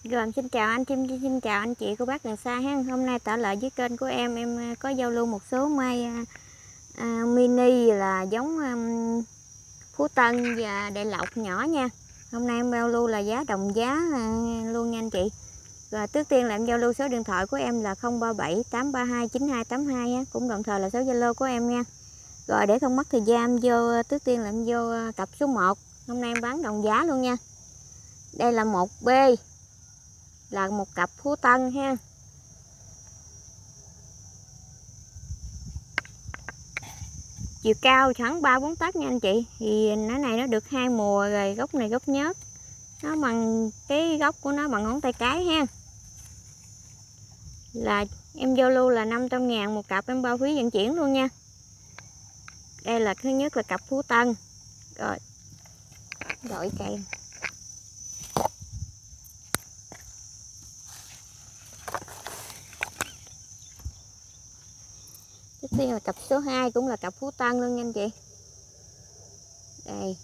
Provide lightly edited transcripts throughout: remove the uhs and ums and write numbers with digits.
Rồi, xin chào anh xin chào anh chị cô bác gần xa ha. Hôm nay trở lại với kênh của em có giao lưu một số mai mini là giống Phú Tân và Đại Lộc nhỏ nha. Hôm nay em giao lưu là giá đồng giá luôn nha anh chị. Rồi trước tiên là em giao lưu số điện thoại của em là 037 832 9282 ha, cũng đồng thời là số Zalo của em nha. Rồi để không mất thời gian vô trước tiên là em vô cặp số 1. Hôm nay em bán đồng giá luôn nha. Đây là 1B. Là một cặp Phú Tân ha. Chiều cao khoảng 3-4 tấc nha anh chị. Thì nó này nó được 2 mùa rồi, gốc này gốc nhớt. Nó bằng cái gốc của nó bằng ngón tay cái ha. Là em giao lưu là 500.000 một cặp, em bao phí vận chuyển luôn nha. Đây là thứ nhất là cặp Phú Tân. Rồi đổi cây. Tiếp theo là cặp số 2 cũng là cặp Phú Tân luôn nha anh chị. Đây.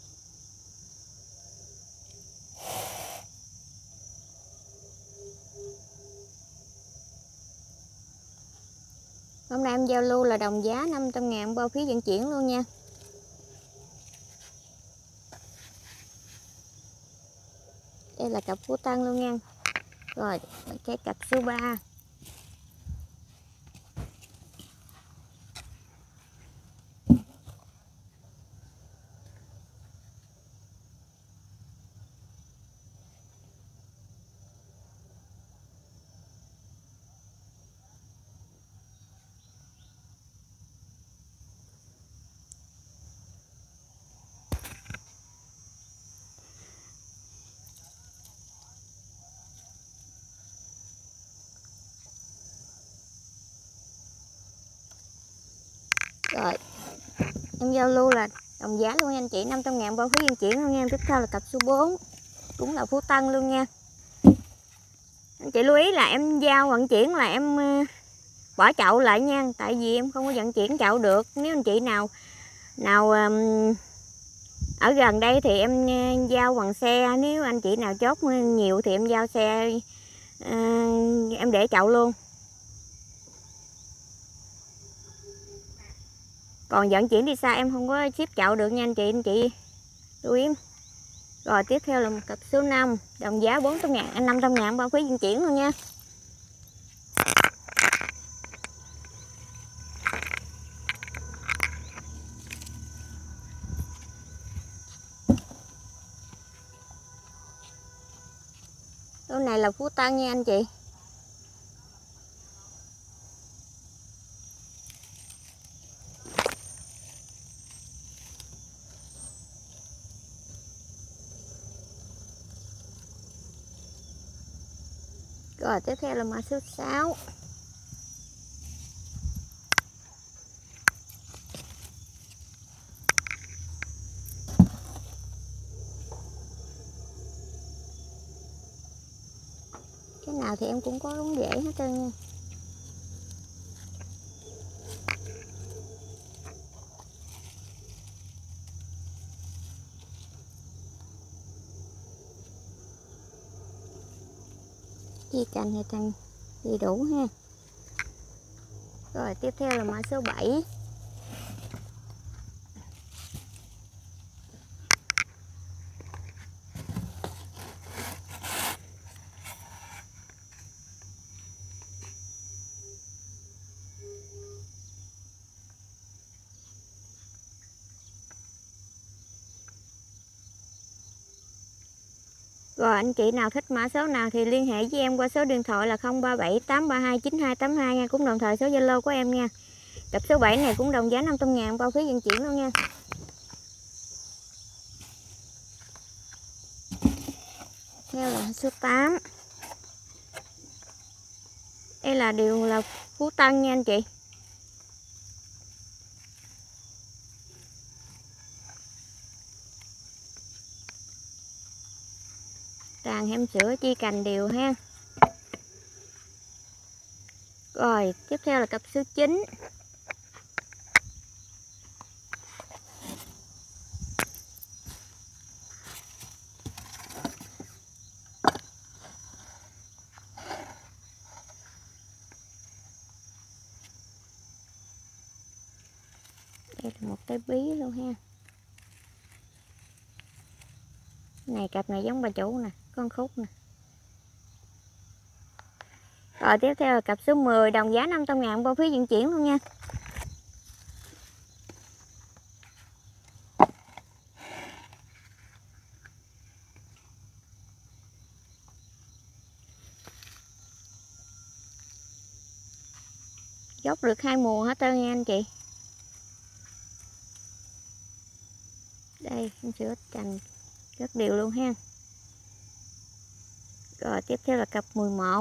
Hôm nay em giao lưu là đồng giá 500.000 bao phí vận chuyển luôn nha. Đây là cặp Phú Tân luôn nha. Rồi cái cặp số 3. Rồi em giao lưu là đồng giá luôn nha anh chị, 500.000 bao phí vận chuyển luôn nha. Tiếp theo là cặp số 4 cũng là Phú Tân luôn nha. Anh chị lưu ý là em giao vận chuyển là em bỏ chậu lại nha, tại vì em không có vận chuyển chậu được. Nếu anh chị nào ở gần đây thì em giao bằng xe, nếu anh chị nào chốt nhiều thì em giao xe, em để chậu luôn. Còn vận chuyển đi xa em không có ship chậu được nha anh chị lưu ý. Rồi tiếp theo là một cặp số 5 đồng giá 400.000, 500.000 bao phí vận chuyển luôn nha. Đôi này là Phú Tân nha anh chị. Rồi tiếp theo là mã số 6. Cái nào thì em cũng có đúng rễ hết trơn nha. Chi cành hay cành đầy đủ ha. Rồi tiếp theo là mã số 7. Rồi anh chị nào thích mã số nào thì liên hệ với em qua số điện thoại là 037 832 9282 nha, cũng đồng thời số Zalo của em nha. Cặp số 7 này cũng đồng giá 500.000 bao phí vận chuyển luôn nha. Theo là số 8. Đây là đều là Phú Tân nha anh chị. Tàn hem sữa chi cành đều ha. Rồi tiếp theo là cặp số 9. Đây là một trái bí luôn ha. Này cặp này giống bà chủ nè, con khúc nè. Rồi tiếp theo là cặp số 10, đồng giá 500.000 bao phí vận chuyển luôn nha. Dốc được 2 mùa hết trơn nha anh chị. Đây em sửa cành rất đều luôn ha. Rồi tiếp theo là cặp 11.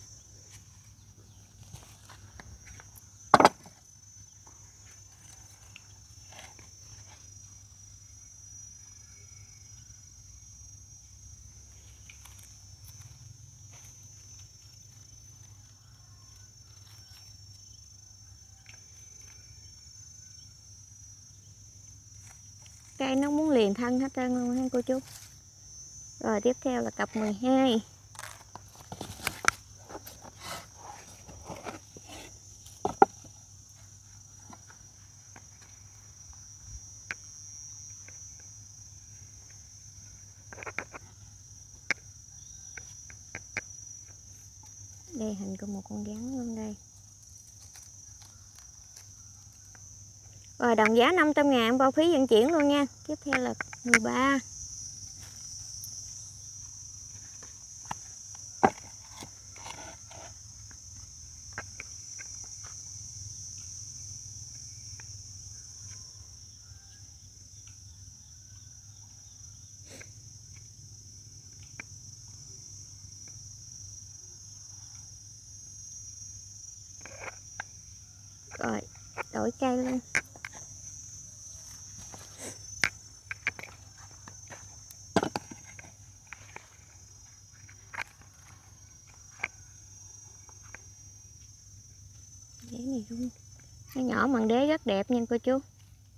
Cây nó muốn liền thân hết trơn luôn ha cô chú. Rồi tiếp theo là cặp 12. Đây hình của một con rắn luôn đây. Rồi đồng giá 500.000 bao phí vận chuyển luôn nha. Tiếp theo là 13. Rồi đổi cây luôn. Đế này luôn. Nó nhỏ bằng đế rất đẹp nha cô chú.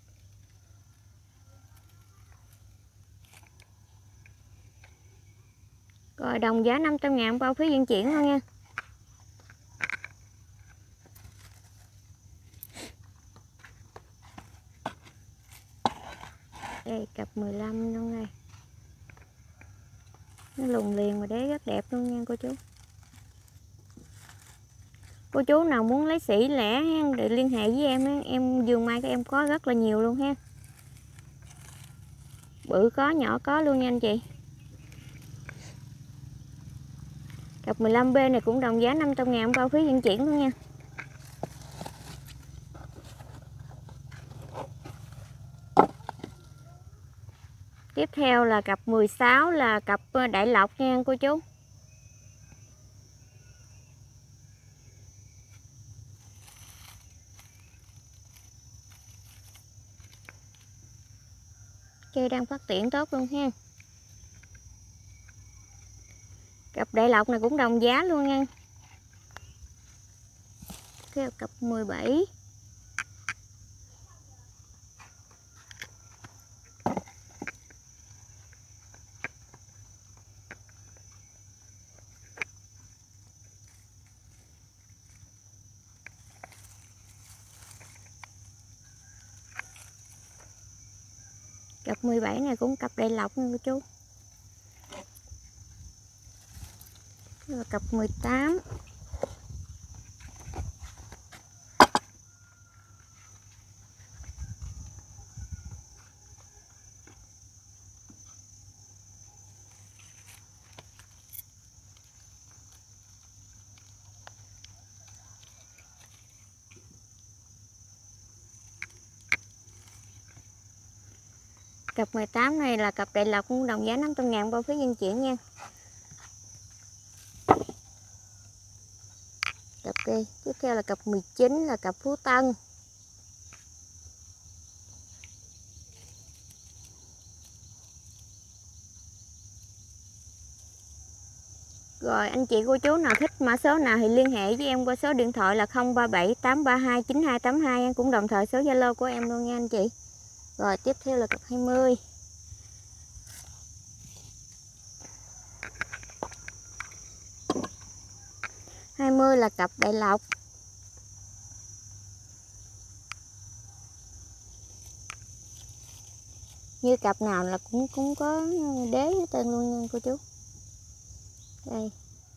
Rồi đồng giá 500.000 bao phí vận chuyển luôn nha. Đây cặp 15 luôn đây. Nó lùng liền và đế rất đẹp luôn nha cô chú. Cô chú nào muốn lấy sỉ lẻ để liên hệ với em vườn mai của em có rất là nhiều luôn ha. Bự có, nhỏ có luôn nha anh chị. Cặp 15B này cũng đồng giá 500.000 bao phí vận chuyển luôn nha. Tiếp theo là cặp 16 là cặp đại lộc nha cô chú. Cây đang phát triển tốt luôn ha. Cặp đại lộc này cũng đồng giá luôn nha. Cái cặp 17. Cặp 17 này cũng cặp đại lộc nha cô chú. Rồi cặp 18. Cặp 18 này là cặp đại lộc cũng đồng giá 500.000 bao phí vận chuyển nha. Cặp đây, tiếp theo là cặp 19 là cặp Phú Tân. Rồi anh chị cô chú nào thích mã số nào thì liên hệ với em qua số điện thoại là 037 832 9282, cũng đồng thời số Zalo của em luôn nha anh chị. Rồi tiếp theo là cặp 20. Là cặp đại lộc. như cặp nào là cũng có đế hết trơn luôn nha cô chú. Đây.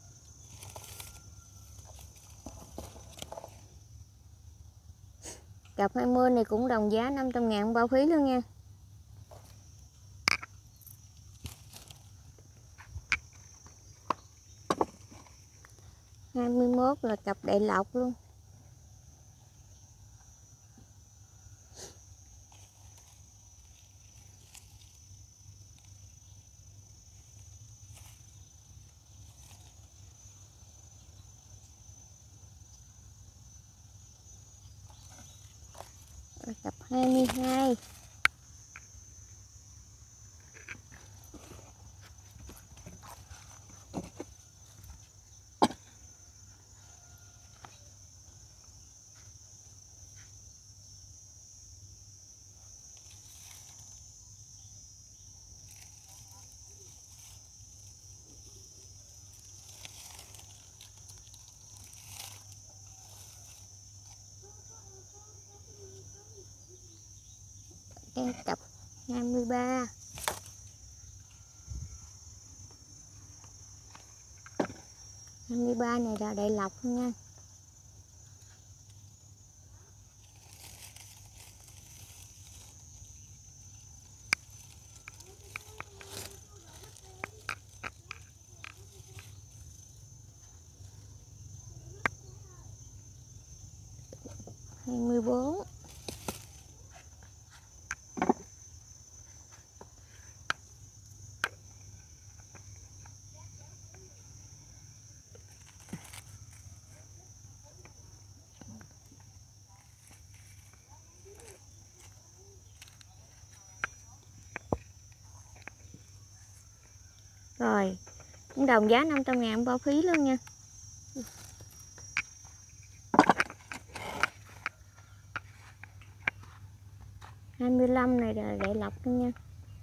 Cặp 20 này cũng đồng giá 500.000 bao phí luôn nha. Hai 21 là cặp đại lộc luôn. Cặp 22. Đây cặp 23. Này là đại lộc nha. Hai 24. Rồi, cũng đồng giá 500.000 bao phí luôn nha. Hai 25 này là đại lộc luôn nha.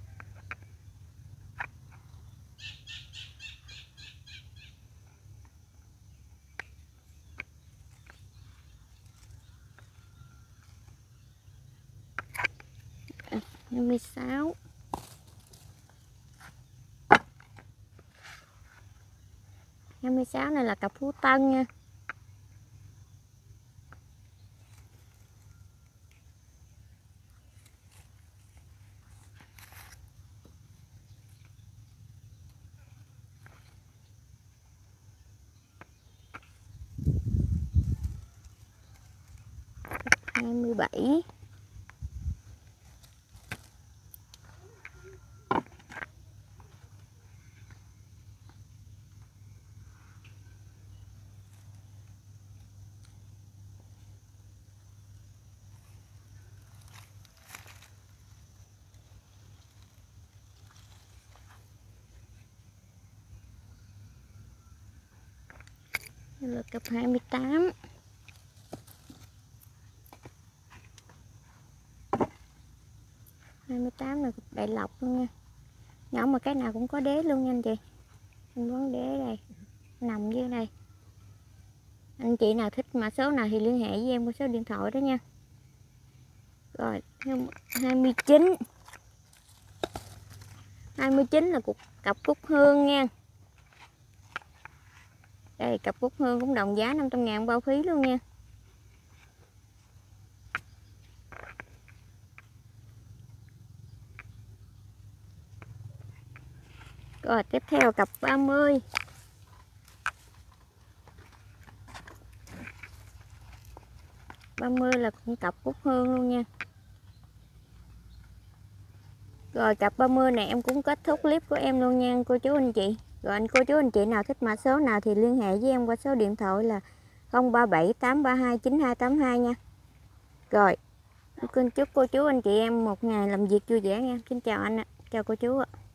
À, 26. 26 này là cặp Phú Tân nha. Cặp 27. Đây là cặp 28. 28 là cặp đại lộc luôn nha. Nhỏ mà cái nào cũng có đế luôn nha anh chị. Anh vấn đế đây, nằm dưới đây. Anh chị nào thích mã số nào thì liên hệ với em qua số điện thoại đó nha. Rồi 29. 29 là cặp cúc hương nha. Đây cặp cúc hương cũng đồng giá 500.000 bao phí luôn nha. Rồi tiếp theo cặp 30. 30 là cũng cặp cúc hương luôn nha. Rồi cặp 30 này em cũng kết thúc clip của em luôn nha cô chú anh chị. Rồi cô chú anh chị nào thích mã số nào thì liên hệ với em qua số điện thoại là 037 832 9282 nha. Rồi chúc cô chú anh chị em một ngày làm việc vui vẻ nha. Xin chào anh ạ. Chào cô chú ạ.